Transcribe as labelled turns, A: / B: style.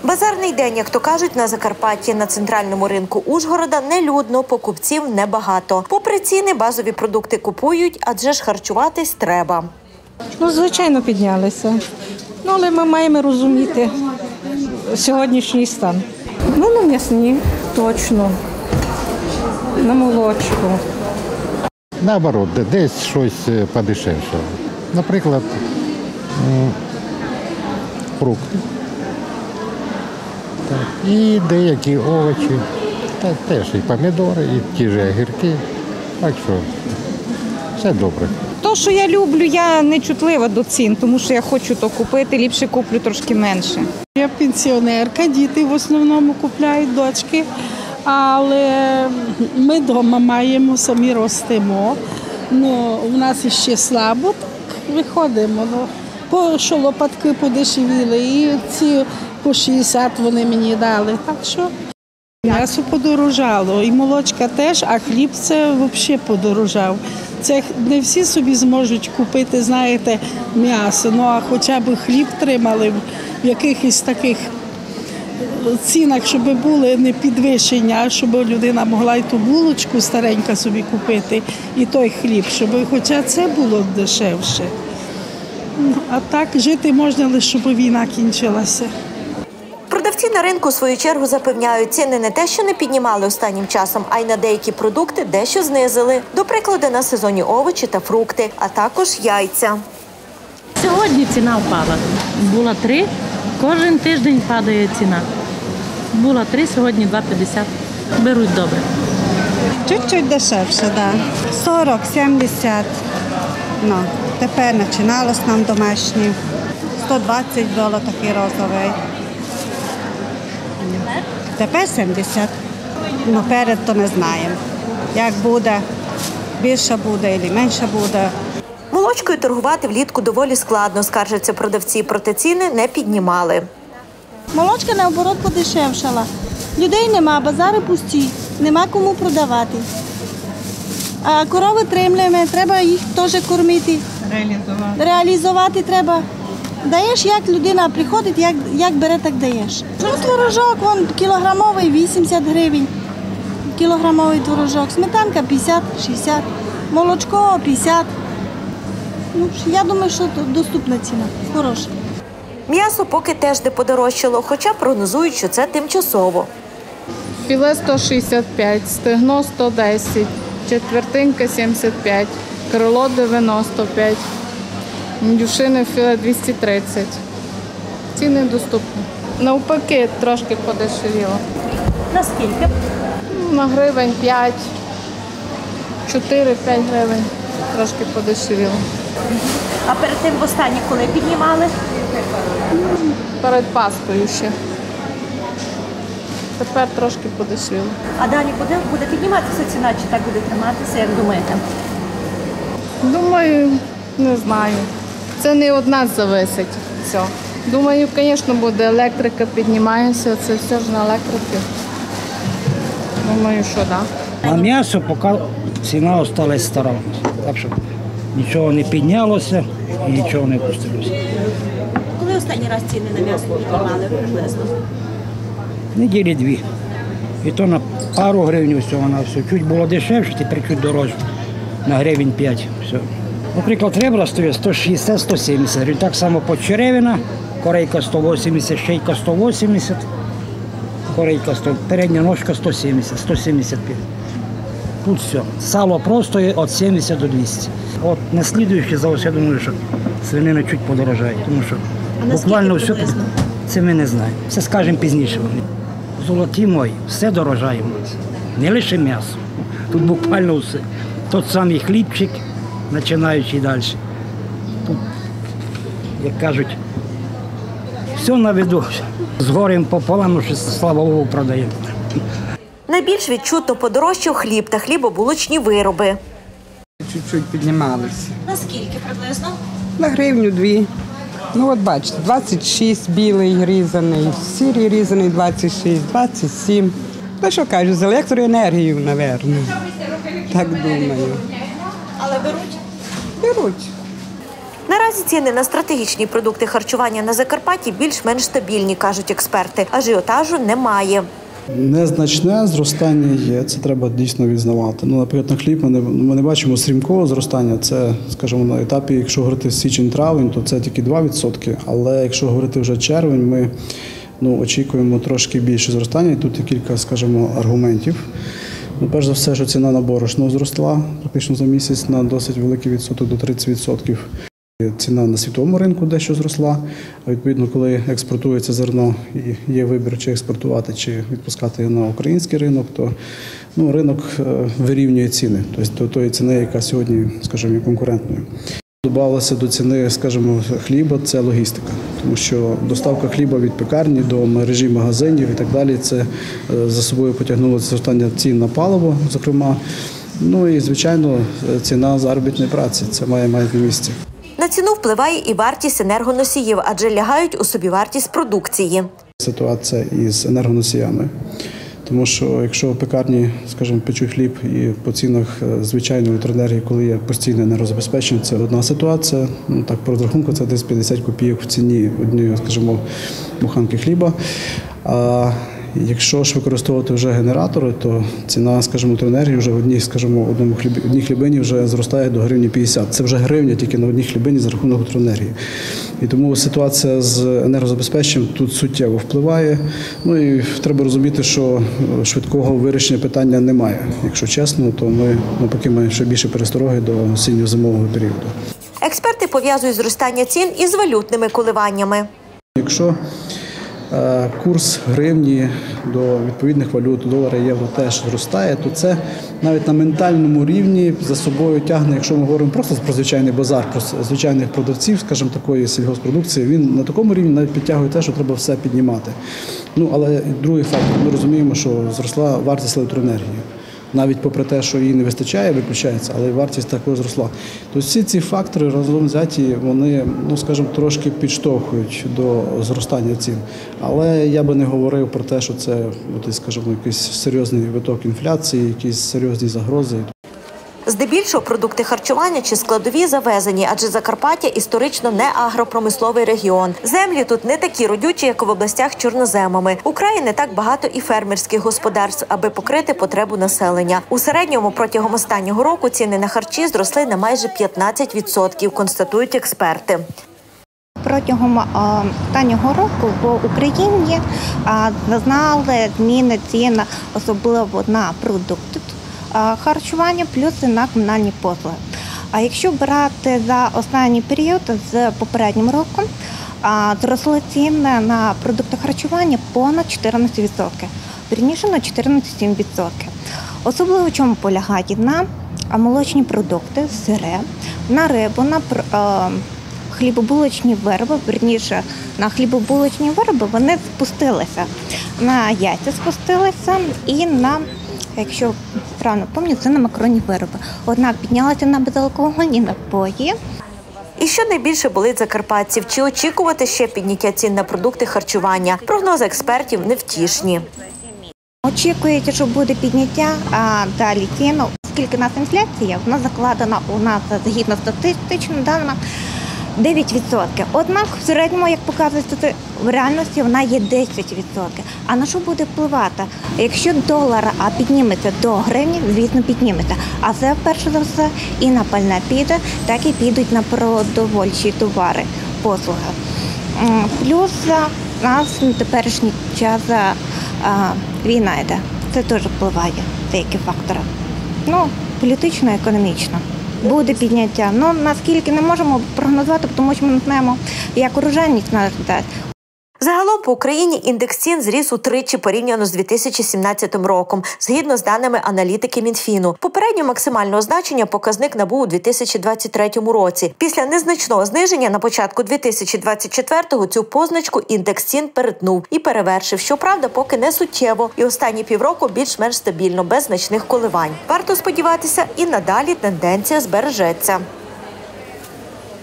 A: Базарний день, як то кажуть, на Закарпатті. На центральному ринку Ужгорода нелюдно, покупців небагато. Попри ціни, базові продукти купують, адже ж харчуватись треба.
B: Звичайно, піднялися. Але ми маємо розуміти сьогоднішній стан. На м'ясні, точно, на молочку.
C: Наоборот, десь щось подешевше. Наприклад, фрукти. І деякі овочі, теж і помідори, і ті ж огірки. Так що все добре.
B: То, що я люблю, я не чутлива до цін, тому що я хочу то купити, ліпше куплю трошки менше.
D: Я пенсіонерка, діти в основному купляють, дочки, але ми вдома маємо, самі ростемо. У нас ще слабо, так виходимо. По лопатки подешевіли і ці по 60 вони мені дали. Так що м'ясо подорожало, і молочка теж, а хліб це взагалі подорожав. Це не всі собі зможуть купити, знаєте, м'ясо, а хоча б хліб тримали в якихось таких цінах, щоб були не підвищення, а щоб людина могла і ту булочку старенька собі купити, і той хліб, щоб хоча це було дешевше. А так жити можна лише, щоб війна кінчилася.
A: Продавці на ринку, в свою чергу, запевняють, ціни не те, що не піднімали останнім часом, а й на деякі продукти дещо знизили. До прикладу, на сезонні овочі та фрукти, а також яйця.
E: Сьогодні ціна впала. Була 3, кожен тиждень падає ціна. Була 3, сьогодні 2,50. Беруть добре.
F: Чуть-чуть дешевше, так. 40, 70. Тепер починалось нам домашні. 120 було такий розовий. Тепер 70. Перед то не знаємо. Як буде, більше буде або менше буде.
A: Молочкою торгувати влітку доволі складно, скаржаться продавці, проте ціни не піднімали.
G: Молочка, наоборот, подешевшала. Людей нема, базари пусті, нема кому продавати. А корови тримляємо, треба їх теж кормити. Реалізувати треба. Даєш, як людина приходить, як бере, так даєш. Творожок, кілограмовий 80 гривень. Кілограмовий творожок. Сметанка 50, 60. Молочко 50. Я думаю, що доступна ціна. Хороша.
A: М'ясо поки теж не подорожчало, хоча прогнозують, що це тимчасово.
H: Філе 165, стегно 110, четвертинка 75, крило 95, індюшине філе 230. Ціни доступні. Навпаки, трошки подешевіло.
A: Наскільки?
H: На гривень 5, 4-5 гривень. Трошки подешевіло.
A: А перед тим востаннє коли піднімали?
H: Перед Паскою ще. Тепер трошки подешевіло.
A: А далі буде підніматися ціна, чи так буде триматися, як думаєте?
H: Думаю, не знаю. Це не від нас залежить. Все. Думаю, звісно, буде електрика піднімається, це все ж на електриці. Думаю, що так.
I: На м'ясо поки ціна залишилась стара. Так що нічого не піднялося і нічого не опустилося.
A: Коли останній раз ціни на м'ясо піднімали приблизно?
I: Неділі 2. І то на пару гривень всього на все. Чуть було дешевше, тепер чуть дорожче. На гривень 5. Все. Наприклад, ребра стоять 160-170 гривень. Так само почеревина, корейка 180, шийка 180, корейка 100, передня ножка 170, 175. Тут все. Сало просто від 70 до 200. От на слідуючий завод, я думаю, що свинина чуть подорожає, тому що буквально все, це ми не знаємо. Це скажемо пізніше. Золоті мої, все дорожає у нас. Не лише м'ясо. Тут буквально все. Тот самий хлібчик, починаючи далі. Тут, як кажуть, все на виду. З горем пополам, що, слава Богу, продаємо.
A: Найбільш відчутно подорожчав хліб та хлібобулочні вироби.
J: Чуть-чуть піднімалися.
A: Наскільки приблизно?
J: На гривню 2. От бачите, 26 білий різаний, сірий різаний 26, 27. Та що кажуть, з електроенергією, мабуть. Так думаю.
A: Але беруть?
J: Беруть.
A: Наразі ціни на стратегічні продукти харчування на Закарпатті більш-менш стабільні, кажуть експерти. Ажіотажу немає.
K: Незначне зростання є, це треба дійсно відзнавати. Наприклад, на хліб ми не бачимо стрімкого зростання. Це, скажімо, на етапі, якщо говорити січень-травень, то це тільки 2%. Але якщо говорити вже червень, ми очікуємо трошки більше зростання. І тут є кілька, скажімо, аргументів. Перш за все, що ціна на борошно зросла практично за місяць на досить великий відсоток, до 30%. Ціна на світовому ринку дещо зросла. Відповідно, коли експортується зерно і є вибір, чи експортувати, чи відпускати його на український ринок, то ринок вирівнює ціни, тобто до тої ціни, яка сьогодні, скажімо, є конкурентною. Додавалося до ціни, скажімо, хліба – це логістика, тому що доставка хліба від пекарні до мережі магазинів і так далі, це за собою потягнуло зростання цін на паливо, зокрема. І, звичайно, ціна заробітної праці, це має місце.
A: На ціну впливає і вартість енергоносіїв, адже лягають у собівартість продукції.
K: Ситуація із енергоносіями. Тому що якщо в пекарні, скажімо, печуть хліб і по цінах звичайної електроенергії, коли є постійне енергозабезпечення, це одна ситуація. Так, по розрахунку це десь 50 копійок в ціні однієї, скажімо, буханки хліба. А якщо ж використовувати вже генератори, то ціна, скажімо, електроенергії вже в одній хлібині вже зростає до гривні 50. Це вже гривня тільки на одній хлібині за рахунок електроенергії. І тому ситуація з енергозабезпеченням тут суттєво впливає. І треба розуміти, що швидкого вирішення питання немає. Якщо чесно, то ми навпаки маємо ще більше перестороги до осінньо-зимового періоду.
A: Експерти пов'язують зростання цін із валютними коливаннями.
K: Якщо курс гривні до відповідних валют, долара, євро теж зростає, то це навіть на ментальному рівні за собою тягне, якщо ми говоримо просто про звичайний базар, про звичайних продавців, скажімо, такої сільгоспродукції, він на такому рівні навіть підтягує те, що треба все піднімати. Але другий фактор, ми розуміємо, що зросла вартість електроенергії. Навіть попри те, що її не вистачає, виключається, але вартість також зросла. Тобто всі ці фактори разом взяті, вони, скажімо, трошки підштовхують до зростання цін. Але я би не говорив про те, що це, скажімо, якийсь серйозний виток інфляції, якісь серйозні загрози.
A: Здебільшого продукти харчування чи складові завезені, адже Закарпаття історично не агропромисловий регіон. Землі тут не такі родючі, як в областях чорноземами. У краї не так багато і фермерських господарств, аби покрити потребу населення. У середньому протягом останнього року ціни на харчі зросли на майже 15%, констатують експерти.
L: Протягом останнього року в Україні зазнали зміни цін, особливо на продукти харчування, плюс і на комунальні послуги. А якщо брати за останній період з попереднім роком, зросли ціни на продукти харчування понад 14%, вірніше на 14,7%. Особливо в чому полягають? На молочні продукти, сире, на рибу, на хлібобулочні вироби, вірніше на хлібобулочні вироби вони спустилися, на яйця спустилися і на, якщо правильно пам'ятаю, це на макаронні вироби. Однак піднялися на безалкогольні напої.
A: І що найбільше болить закарпатців? Чи очікувати ще підняття цін на продукти харчування? Прогнози експертів невтішні.
L: Очікується, що буде підняття, а далі ціну. Оскільки у нас інфляція, вона закладена у нас, згідно статистичним даними, 9%. Однак в середньому, як показує статистика, в реальності вона є 10%. А на що буде впливати? Якщо долар підніметься до гривні, звісно, підніметься. А це, перше за все, і на пальне піде, так і підуть на продовольчі товари, послуги. Плюс у нас на теперішній час війна йде. Це теж впливає, деякі фактори. Політично, економічно. Буде підняття. Наскільки не можемо прогнозувати, тому що ми не знаємо, як урожайність нас дасть.
A: Загалом по Україні індекс цін зріс утричі порівняно з 2017 роком, згідно з даними аналітики Мінфіну. Попередньо максимального значення показник набув у 2023 році. Після незначного зниження на початку 2024-го цю позначку індекс цін перетнув і перевершив. Щоправда, поки не суттєво. І останні півроку більш-менш стабільно, без значних коливань. Варто сподіватися, і надалі тенденція збережеться.